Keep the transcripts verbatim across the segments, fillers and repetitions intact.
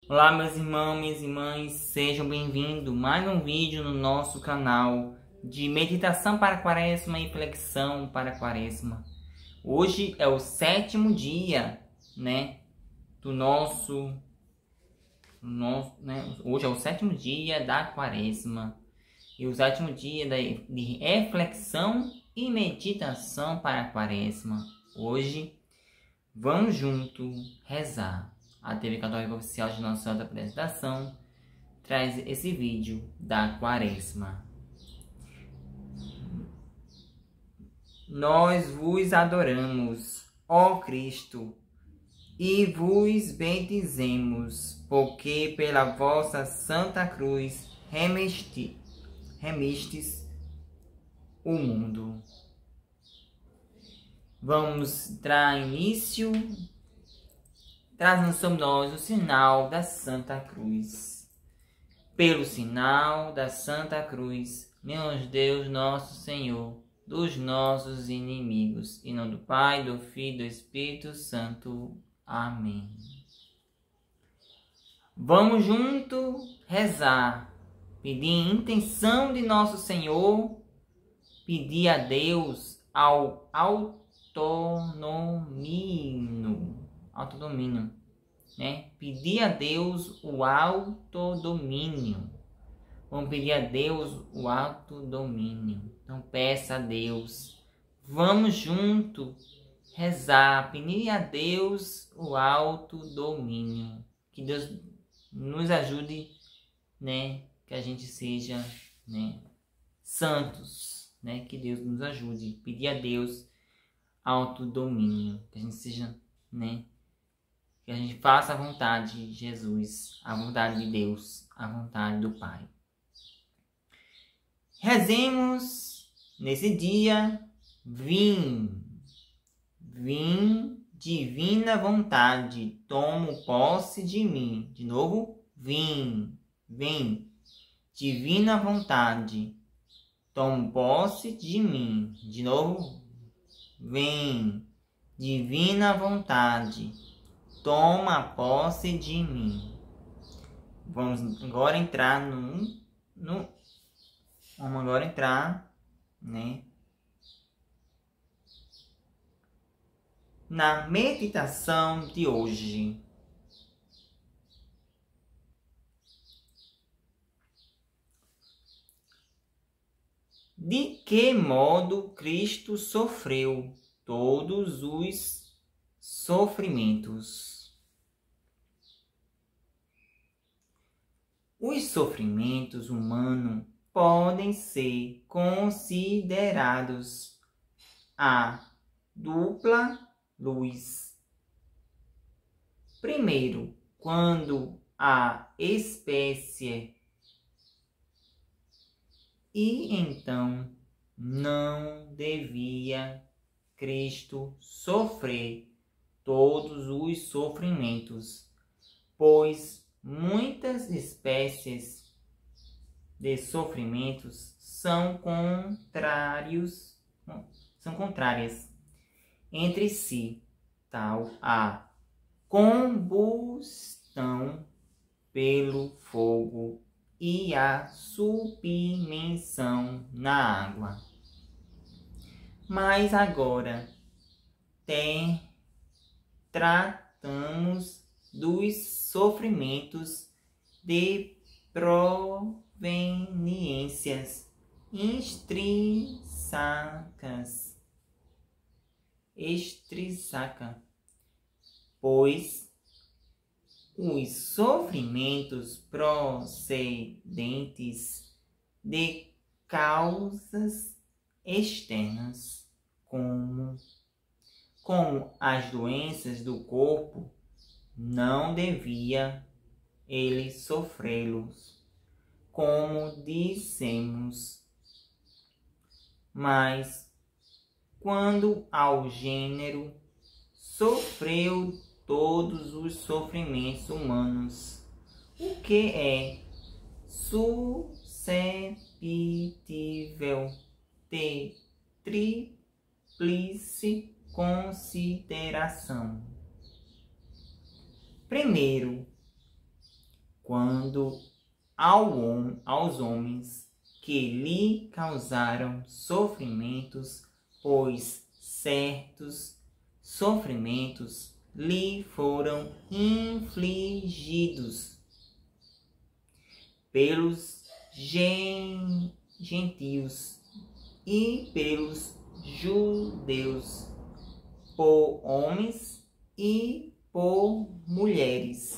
Olá, meus irmãos, minhas irmãs, sejam bem-vindos a mais um vídeo no nosso canal de meditação para a quaresma e flexão para a quaresma. Hoje é o sétimo dia, né, do nosso, nosso né, hoje é o sétimo dia da quaresma e o sétimo dia de reflexão e meditação para a quaresma. Hoje vamos juntos rezar. A T V Católica Oficial de Nossa Senhora da Apresentação traz esse vídeo da quaresma. Nós vos adoramos, ó Cristo, e vos bendizemos, porque pela vossa Santa Cruz remesti, remistes o mundo. Vamos dar início trazendo sobre nós o sinal da Santa Cruz. Pelo sinal da Santa Cruz, menos Deus nosso Senhor, dos nossos inimigos, em nome do Pai, do Filho e do Espírito Santo. Amém. Vamos juntos rezar, pedir intenção de nosso Senhor, pedir a Deus ao autonomino. Autodomínio, né? Pedir a Deus o autodomínio. Vamos pedir a Deus o autodomínio. Então peça a Deus. Vamos junto rezar, pedir a Deus o autodomínio. Que Deus nos ajude, né? Que a gente seja, né, santos, né? Que Deus nos ajude. Pedir a Deus autodomínio. Que a gente seja, né? Que a gente faça a vontade de Jesus, a vontade de Deus, a vontade do Pai. Rezemos nesse dia, vim, vim, divina vontade, tomo posse de mim. De novo, vim, vim, divina vontade, tomo posse de mim. De novo, vem, divina vontade, toma posse de mim. Vamos agora entrar no, no vamos agora entrar, né, na meditação de hoje. De que modo Cristo sofreu todos os sofrimentos? Os sofrimentos humanos podem ser considerados a dupla luz. Primeiro, quando a espécie e então não devia Cristo sofrer todos os sofrimentos, pois muitas espécies de sofrimentos são contrários, são contrárias entre si, tal a combustão pelo fogo e a submersão na água. Mas agora tem, tratamos dos sofrimentos de proveniências extrínsecas, extrínseca, pois os sofrimentos procedentes de causas externas, como, como as doenças do corpo, não devia ele sofrê-los, como dissemos. Mas, quando ao gênero sofreu todos os sofrimentos humanos, o que é suscetível de tríplice consideração. Primeiro, quando ao, aos homens que lhe causaram sofrimentos, pois certos sofrimentos lhe foram infligidos pelos gentios e pelos judeus, por homens e por mulheres,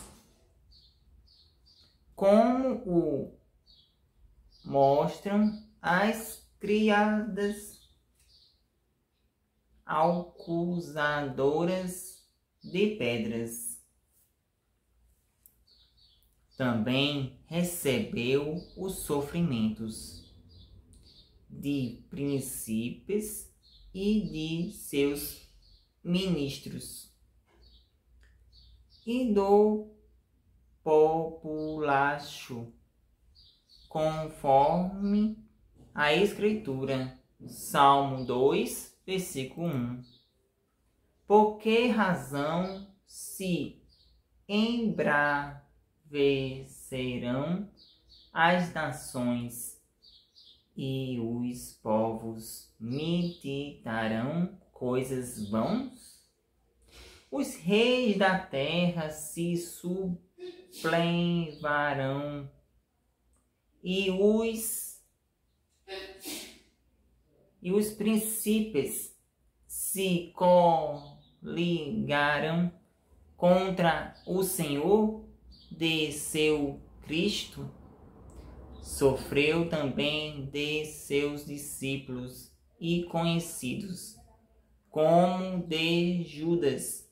como o mostram as criadas acusadoras de pedras. Também recebeu os sofrimentos de príncipes e de seus ministros e do populacho, conforme a Escritura. Salmo dois, versículo um. Por que razão se embravecerão as nações e os povos meditarão coisas vãs? Os reis da terra se sublevarão e os e os príncipes se coligarão contra o Senhor de seu Cristo. Sofreu também de seus discípulos e conhecidos, como de Judas,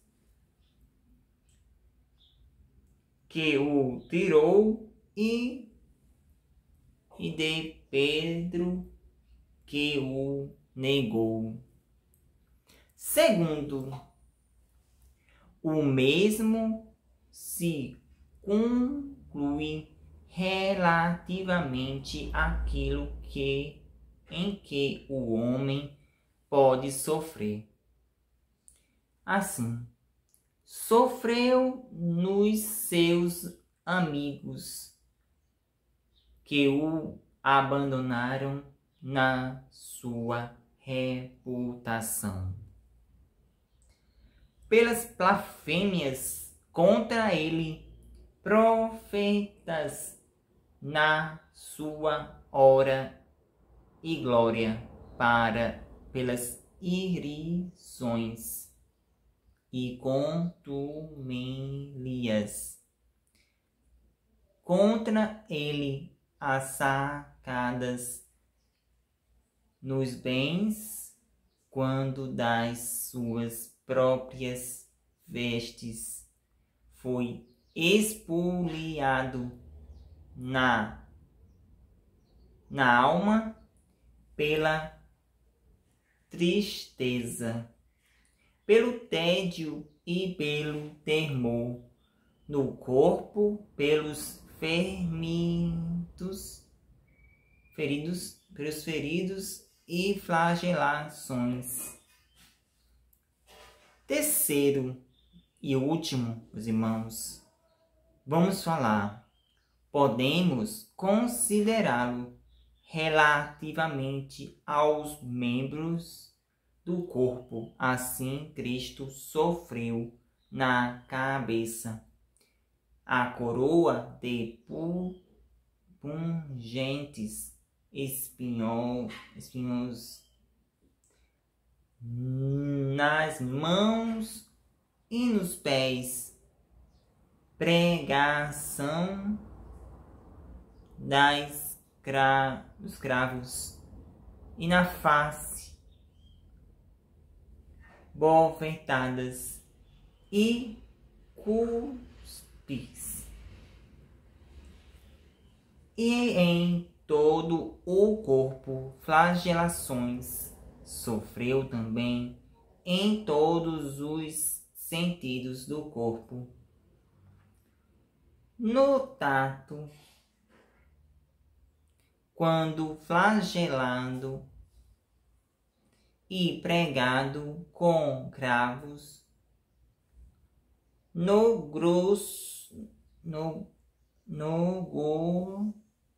que o tirou, e, e de Pedro, que o negou. Segundo, o mesmo se conclui relativamente àquilo que, em que o homem pode sofrer. Assim, sofreu nos seus amigos, que o abandonaram na sua reputação, pelas blasfêmias contra ele, profetas na sua hora e glória, para pelas irrisões e contumelias contra ele, as sacadas nos bens, quando das suas próprias vestes foi expoliado na, na alma pela tristeza, pelo tédio e pelo temor, no corpo pelos fermentos, feridos, pelos feridos e flagelações. Terceiro e último, meus irmãos, vamos falar, podemos considerá-lo relativamente aos membros do corpo. Assim, Cristo sofreu na cabeça a coroa de pungentes espinhos, espinhos nas mãos e nos pés, pregação das cra, dos cravos, e na face, bofetadas e cuspis, e em todo o corpo flagelações. Sofreu também em todos os sentidos do corpo, no tato, quando flagelado e pregado com cravos, no grosso, no no go,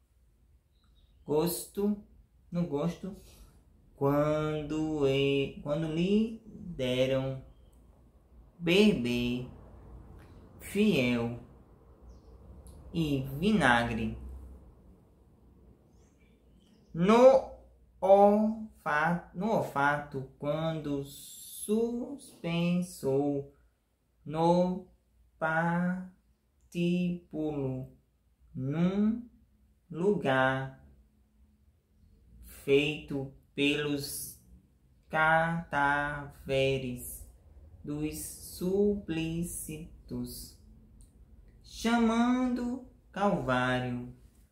gosto, no gosto, quando, e, quando lhe deram beber fiel e vinagre no olfato, no olfato quando suspensou no patíbulo num lugar feito pelos cadáveres dos suplícitos, chamando Calvário.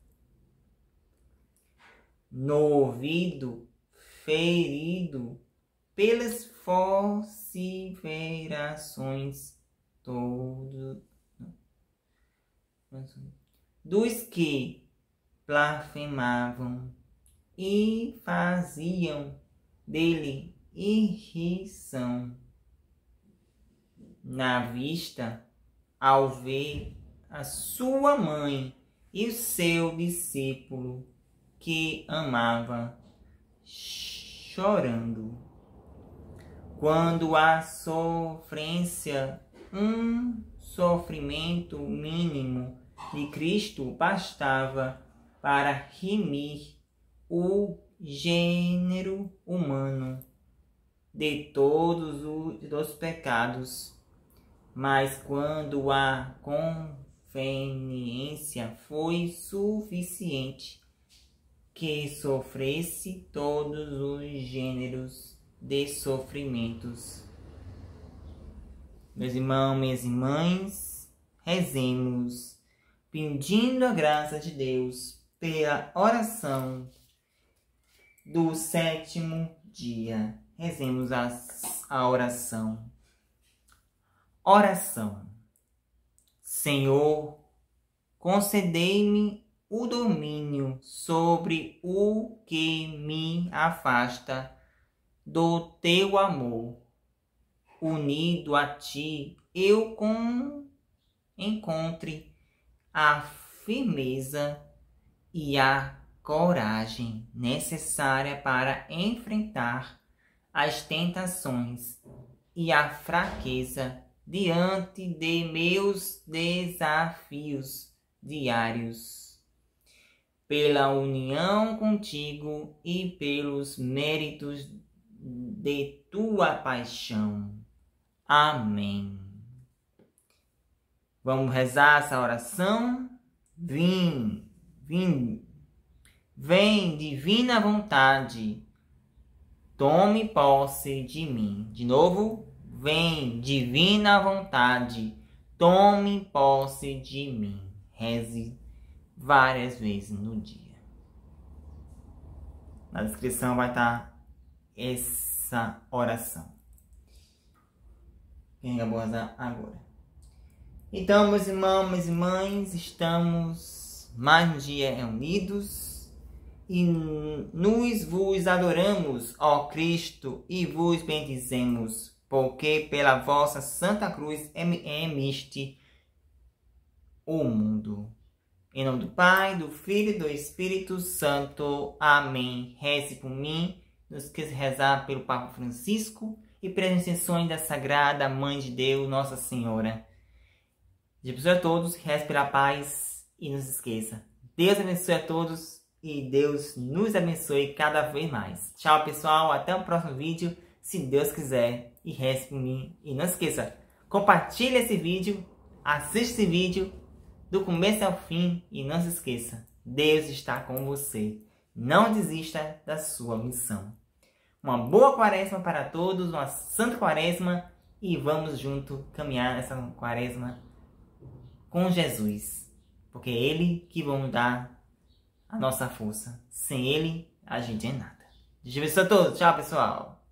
No ouvido ferido pelas vociferações todo, dos que blasfemavam e faziam dele irrição. Na vista, ao ver a sua mãe e o seu discípulo que amava, chorando, quando a sofrência, um sofrimento mínimo de Cristo bastava para remir o gênero humano de todos os pecados, mas quando a conveniência foi suficiente, que sofresse todos os gêneros de sofrimentos. Meus irmãos, minhas irmãs, rezemos, pedindo a graça de Deus pela oração do sétimo dia. Rezemos a, a oração. Oração. Senhor, concedei-me o domínio sobre o que me afasta do teu amor. Unido a ti, eu com, encontre a firmeza e a coragem necessária para enfrentar as tentações e a fraqueza diante de meus desafios diários. Pela união contigo e pelos méritos de tua paixão. Amém. Vamos rezar essa oração? Vim, vim, vem, divina vontade, tome posse de mim. De novo, vem, divina vontade, tome posse de mim. Reze várias vezes no dia. Na descrição vai estar essa oração. Quem acabou de rezar agora? Então, meus irmãos, minhas irmãs, estamos mais um dia reunidos e nos vos adoramos, ó Cristo, e vos bendizemos, porque pela vossa Santa Cruz emiste o mundo. Em nome do Pai, do Filho e do Espírito Santo. Amém. Reze por mim. Não esqueça de rezar pelo Papa Francisco e pelas intenções da Sagrada Mãe de Deus, Nossa Senhora. Deus abençoe a todos. Reze pela paz e não se esqueça. Deus abençoe a todos e Deus nos abençoe cada vez mais. Tchau, pessoal. Até o próximo vídeo, se Deus quiser. E reze por mim. E não se esqueça, compartilhe esse vídeo, assista esse vídeo do começo ao fim e não se esqueça, Deus está com você. Não desista da sua missão. Uma boa quaresma para todos, uma santa quaresma e vamos junto caminhar nessa quaresma com Jesus. Porque é Ele que vai nos dar a nossa força. Sem Ele, a gente é nada. Deus abençoe a todos. Tchau, pessoal.